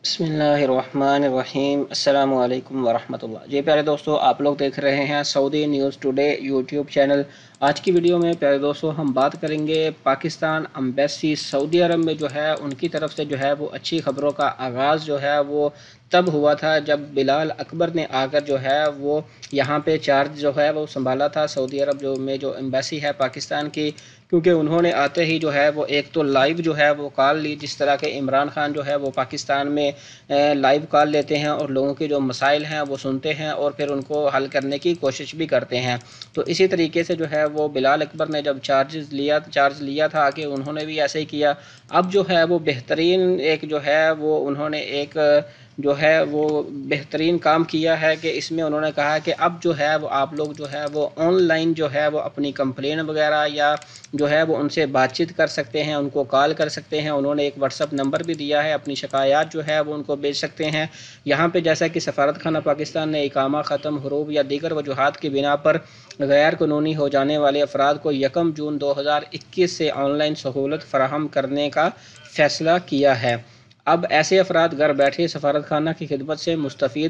बिस्मिल्लाहिर्रहमानिर्रहीम। अस्सलाम वालेकुम वरहमतुल्लाह। जी प्यारे दोस्तों, आप लोग देख रहे हैं Saudi news today YouTube channel. आज की वीडियो में प्यारे दोस्तों हम बात करेंगे पाकिस्तान एम्बेसी सऊदी अरब में जो है उनकी तरफ से जो है वो अच्छी खबरों का आगाज़ जो है वो तब हुआ था जब बिलाल अकबर ने आकर जो है वो यहाँ पे चार्ज जो है वो संभाला था सऊदी अरब जो एम्बेसी है पाकिस्तान की। क्योंकि उन्होंने आते ही जो है वो एक तो लाइव जो है वो कॉल ली, जिस तरह के इमरान खान जो है वो पाकिस्तान में लाइव कॉल लेते हैं और लोगों के जो मसाइल हैं वो सुनते हैं और फिर उनको हल करने की कोशिश भी करते हैं। तो इसी तरीके से जो है वो बिलाल अकबर ने जब चार्ज लिया था कि उन्होंने भी ऐसे ही किया। अब जो है वो बेहतरीन एक जो है वो उन्होंने एक जो है वो बेहतरीन काम किया है कि इसमें उन्होंने कहा कि अब जो है वो आप लोग जो है वो ऑनलाइन जो है वो अपनी कंप्लेन वगैरह या जो है वो उनसे बातचीत कर सकते हैं, उनको कॉल कर सकते हैं। उन्होंने एक व्हाट्सअप नंबर भी दिया है, अपनी शिकायत जो है वो उनको भेज सकते हैं। यहाँ पे जैसा कि सफारत खाना पाकिस्तान ने इकामा ख़त्म, हुरूब या दीगर वजूहात की बिना पर गैर कानूनी हो जाने वाले अफराद को 1 जून 2021 से ऑनलाइन सहूलत फराहम करने का फ़ैसला किया है। अब ऐसे अफराद घर बैठे सफारत खाना की खिदमत से मुस्तफ़ीद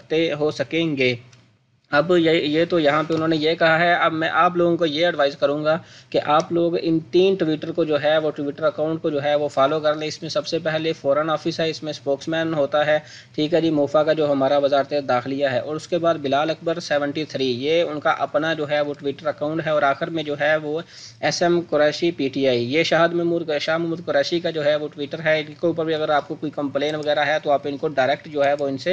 हो सकेंगे। अब ये तो यहाँ पे उन्होंने ये कहा है। अब मैं आप लोगों को ये एडवाइस करूँगा कि आप लोग इन 3 ट्विटर को जो है वो ट्विटर अकाउंट को जो है वो फॉलो कर लें। इसमें सबसे पहले फ़ॉरेन ऑफिस है, इसमें स्पोक्समैन होता है, ठीक है जी, मोफा का जो हमारा वजारत दाखिलिया है, और उसके बाद बिलाल अकबर 73 ये उनका अपना जो है वो ट्विटर अकाउंट है, और आखिर में जो है वो SM कुरैशी PTI ये शाह महमूद कुरैशी का जो है वो ट्विटर है। इनके ऊपर भी अगर आपको कोई कंप्लेन वगैरह है तो आप इनको डायरेक्ट जो है वो इनसे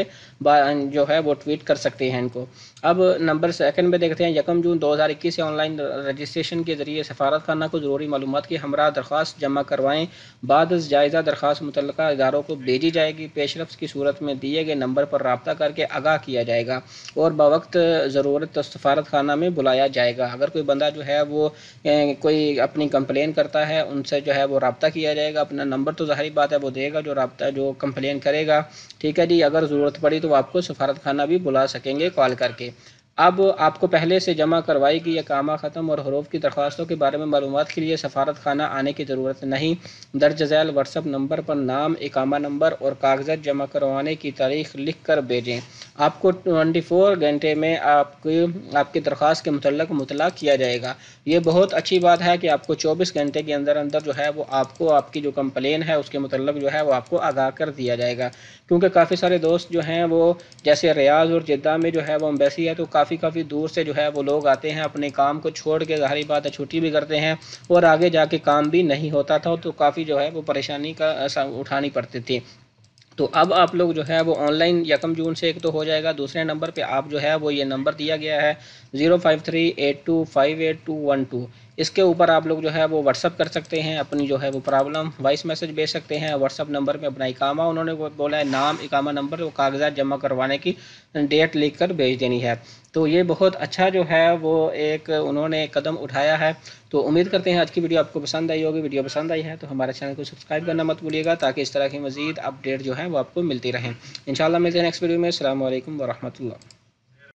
जो है वो ट्वीट कर सकते हैं इनको। अब नंबर सेकंड में देखते हैं 1 जून 2021 से ऑनलाइन रजिस्ट्रेशन के जरिए सफारत खाना को ज़रूरी मालूमात की हमरा दरख्वास्त जमा करवाएं। बाद जायज़ा दरख्वास्त मुतल्लिका इदारों को भेजी जाएगी। पेशरफ्त की सूरत में दिए गए नंबर पर रब्ता करके आगाह किया जाएगा और बवक्त ज़रूरत सफारत खाना में बुलाया जाएगा। अगर कोई बंदा जो है वो कोई अपनी कंप्लेन करता है, उनसे जो है वो रब्ता किया जाएगा। अपना नंबर तो ज़ाहिर बात है वो देगा जो कंप्लेन करेगा, ठीक है जी। अगर ज़रूरत पड़ी तो आपको सफारत खाना भी बुला सकेंगे कॉल करके। अब आपको पहले से जमा करवाई गई इकामा ख़त्म और हरूफ की दरख्वास्तों के बारे में मालूमात के लिए सफारत खाना आने की ज़रूरत नहीं। दर्ज झैल व्हाट्सअप नंबर पर नाम, इकामा नंबर और कागजात जमा करवाने की तारीख लिख कर भेजें। आपको 24 घंटे में आपकी दरख्वास्त के मुतल्लक मुतला किया जाएगा। ये बहुत अच्छी बात है कि आपको 24 घंटे के अंदर अंदर जो है वो आपको आपकी जो कंप्लेन है उसके मुतल्लक जो है वो आपको आगाह कर दिया जाएगा। क्योंकि काफ़ी सारे दोस्त जो हैं वो जैसे रियाज़ और जिद्दा में जो है वो एम्बेसी है, तो काफ़ी दूर से जो है वो लोग आते हैं, अपने काम को छोड़ के, ज़ाहिर बात है छुट्टी भी करते हैं और आगे जाके काम भी नहीं होता था, तो काफ़ी जो है वो परेशानी का उठानी पड़ती थी। तो अब आप लोग जो है वो ऑनलाइन 1 जून से एक तो हो जाएगा। दूसरे नंबर पे आप जो है वो ये नंबर दिया गया है 05382582212, इसके ऊपर आप लोग जो है वो व्हाट्सअप कर सकते हैं, अपनी जो है वो प्रॉब्लम वॉइस मैसेज भेज सकते हैं। व्हाट्सअप नंबर पे अपना इकामा उन्होंने बोला है, नाम, इकामा नंबर और कागजात जमा करवाने की डेट लिख कर भेज देनी है। तो ये बहुत अच्छा जो है वो एक उन्होंने कदम उठाया है। तो उम्मीद करते हैं आज की वीडियो आपको पसंद आई होगी। वीडियो पसंद आई है तो हमारे चैनल को सब्सक्राइब करना मत भूलिएगा, ताकि इस तरह की मज़ीद अपडेट जो है वो आपको मिलती रहें। इंशाल्लाह मिलते हैं नेक्स्ट वीडियो में। अस्सलाम वालेकुम वरहमतुल्लाह।